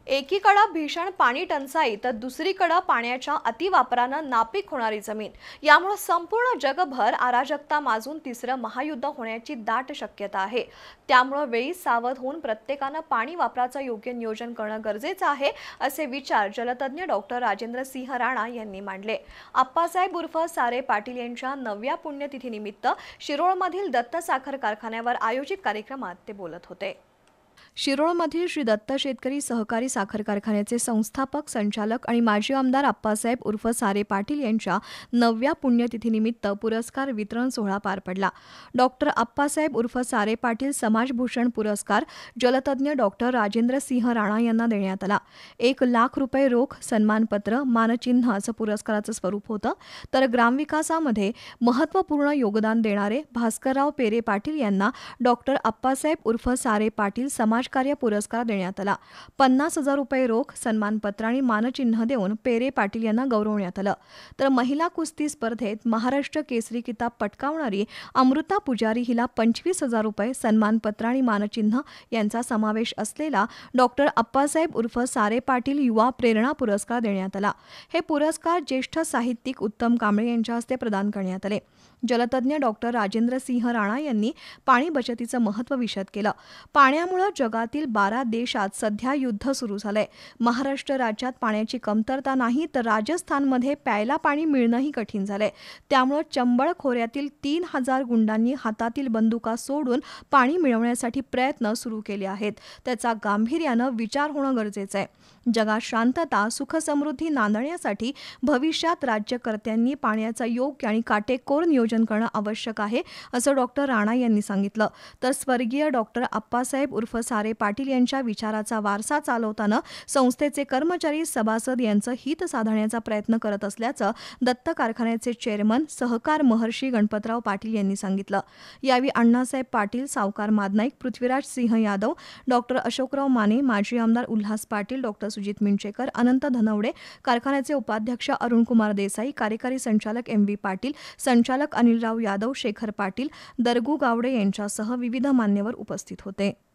एकीकडे भीषण पाणी टंचाई तर दुसरीकडे पाण्याच्या अतिवापरानं नापीक होणारी जमीन यामुळे संपूर्ण जगभर अराजकता माजून तिसरं महायुद्ध होण्याची दाट शक्यता आहे। त्यामुळे वेळी सावध होऊन प्रत्येकानं पाणी वापराचं योग्य नियोजन करणं गरजेचं आहे, असे विचार जलतज्ञ डॉक्टर राजेंद्र सिंह राणा यांनी मांडले। आप्पासाहेब उर्फ सारे पाटील यांच्या 9व्या पुण्यतिथीनिमित्त शिरोळमधील दत्त साखर कारखान्यावर आयोजित कार्यक्रमात ते बोलत होते। शिरोळमधील श्री दत्त शेतकरी सहकारी साखर कारखान्याचे संस्थापक, संचालक आणि माजी आमदार आप्पासाहेब उर्फ सारे पाटील यांच्या 9व्या पुण्यतिथीनिमित्त पुरस्कार वितरण सोहळा पार पडला। डॉक्टर आप्पासाहेब उर्फ सारे पाटील समाजभूषण पुरस्कार जलतज्ञ डॉक्टर राजेंद्र सिंह राणा यांना देण्यात आला। 1,00,000 रुपये रोख, सन्मानपत्र, मानचिन्ह असं पुरस्काराचं स्वरूप होतं। तर ग्रामविकासामध्ये महत्त्वपूर्ण योगदान देणारे भास्करराव पेरे पाटील यांना डॉक्टर आप्पासाहेब उर्फ सारे पाटील समाजकार्य पुरस्कार देण्यात आला। 50,000 रुपये रोख, सन्मानपत्र आणि मानचिन्ह देऊन पेरे पाटील यांना गौरवण्यात आलं। तर महिला कुस्ती स्पर्धेत महाराष्ट्र केसरी किताब पटकावणारी अमृता पुजारी हिला 25,000 रुपये, सन्मानपत्र आणि मानचिन्ह यांचा समावेश असलेला डॉक्टर आप्पासाहेब उर्फ सारे पाटील युवा प्रेरणा पुरस्कार देण्यात आला। हे पुरस्कार ज्येष्ठ साहित्यिक उत्तम कांबळे यांच्या हस्ते प्रदान करण्यात आले। जलतज्ञ डॉक्टर राजेंद्र सिंह राणा यांनी पाणी बचतीचं महत्त्व विशद केलं। पाण्यामुळे जगातील 12 देशात सध्या युद्ध सुरू झालंय। महाराष्ट्र राज्यात पाण्याची कमतरता नाही, तर राजस्थानमध्ये प्यायला पाणी मिळणंही कठीण झालंय। त्यामुळे चंबळ खोऱ्यातील 3,000 गुंडांनी हातातील बंदुका सोडून पाणी मिळवण्यासाठी प्रयत्न सुरू केले आहेत। त्याचा गांभीर्यानं विचार होणं गरजेचं आहे। जगात शांतता, सुखसमृद्धी नांदण्यासाठी भविष्यात राज्यकर्त्यांनी पाण्याचं योग्य आणि काटेकोर नियोजन करणं आवश्यक आहे, असं डॉक्टर राणा यांनी सांगितलं। तर स्वर्गीय डॉक्टर आप्पासाहेब उर्फ सारे पाटील यांच्या विचाराचा वारसा चालवताना संस्थेचे कर्मचारी, सभासद यांचं हित साधण्याचा प्रयत्न करत असल्याचं दत्त कारखान्याचे चेअरमन सहकार महर्षी गणपतराव पाटील यांनी सांगितलं। यावेळी अण्णासाहेब पाटील, सावकार मादनाईक, पृथ्वीराज सिंह यादव, डॉक्टर अशोकराव माने, माजी आमदार उल्हास पाटील, डॉक्टर सुजित मिंचेकर, अनंत धनवडे, कारखान्याचे उपाध्यक्ष अरुणकुमार देसाई, कार्यकारी संचालक MV पाटील, संचालक अनिलराव यादव, शेखर पाटील, दरगू गावडे यांच्यासह विविध मान्यवर उपस्थित होते।